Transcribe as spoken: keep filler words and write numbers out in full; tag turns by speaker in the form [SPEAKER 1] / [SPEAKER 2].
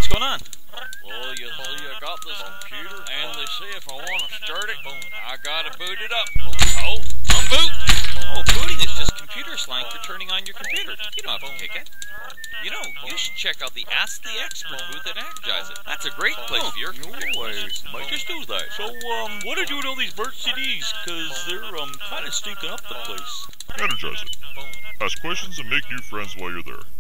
[SPEAKER 1] going on?
[SPEAKER 2] Well, you see, I got this computer, and they say if I want to start it, I gotta boot it up.
[SPEAKER 1] Oh, unboot! Oh, booting is just computer slang for turning on your computer. You don't have to kick it. You know, you should check out the Ask the Expert booth at Energize. That's a great place for your computer.
[SPEAKER 3] No way. Might just do that. So, um, what did you do with all these burnt C Ds? Cause they're, um, kinda stinking up the place.
[SPEAKER 4] Energize it. Ask questions and make new friends while you're there.